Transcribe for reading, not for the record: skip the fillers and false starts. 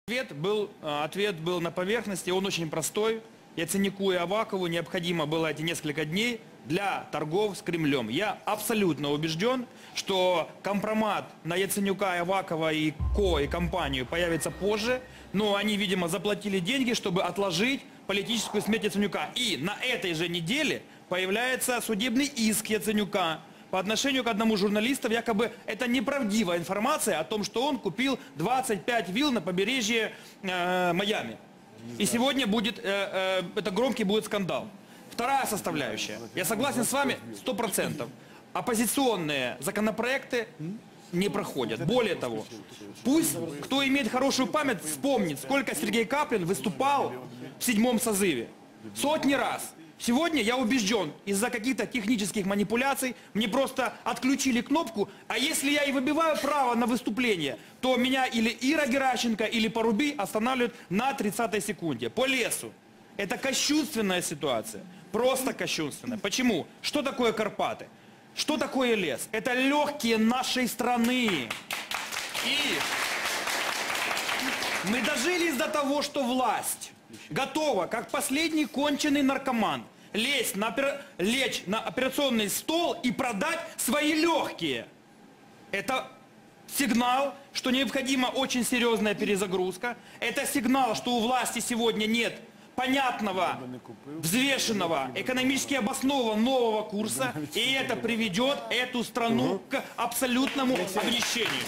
Ответ был на поверхности, он очень простой. Яценюку и Авакову необходимо было эти несколько дней для торгов с Кремлем. Я абсолютно убежден, что компромат на Яценюка, Авакова и компанию появится позже, но они, видимо, заплатили деньги, чтобы отложить политическую смерть Яценюка. И на этой же неделе появляется судебный иск Яценюка по отношению к одному журналисту. Якобы это неправдивая информация о том, что он купил 25 вилл на побережье Майами. И сегодня будет, это громкий будет скандал. Вторая составляющая. Я согласен с вами 100%. Оппозиционные законопроекты не проходят. Более того, пусть кто имеет хорошую память, вспомнит, сколько Сергей Каплин выступал в 7-м созыве. Сотни раз. Сегодня я убежден, из-за каких-то технических манипуляций мне просто отключили кнопку, а если я и выбиваю право на выступление, то меня или Ира Геращенко, или Поруби останавливают на 30-й секунде. По лесу. Это кощунственная ситуация. Просто кощунственная. Почему? Что такое Карпаты? Что такое лес? Это легкие нашей страны. И мы дожились до того, что власть готова, как последний конченый наркоман, лечь на операционный стол и продать свои легкие. Это сигнал, что необходима очень серьезная перезагрузка. Это сигнал, что у власти сегодня нет понятного, взвешенного, экономически обоснованного нового курса. И это приведет эту страну к абсолютному обнищению.